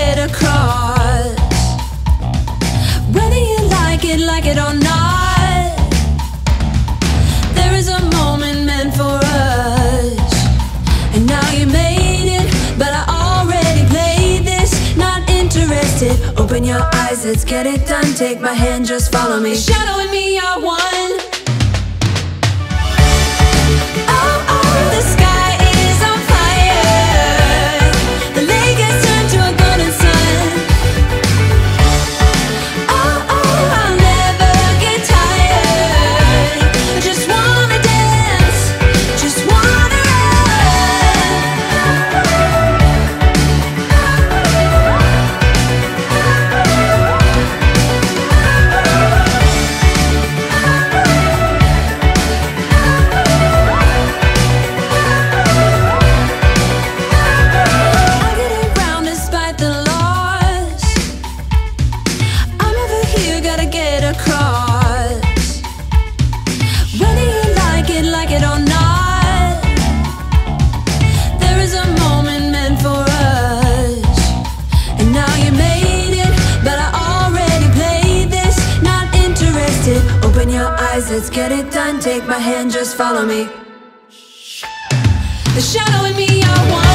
get across. Whether you like it or not, there is a moment meant for us. And now you made it, but I already played this. Not interested, open your eyes, let's get it done. Take my hand, just follow me. The shadow and me are one. Oh, oh, the sky is on fire. The lake has turned to a golden sun. Oh, oh, I'll never get tired. I just wanna dance, just wanna let's get it done, take my hand, just follow me. The shadow and me are one.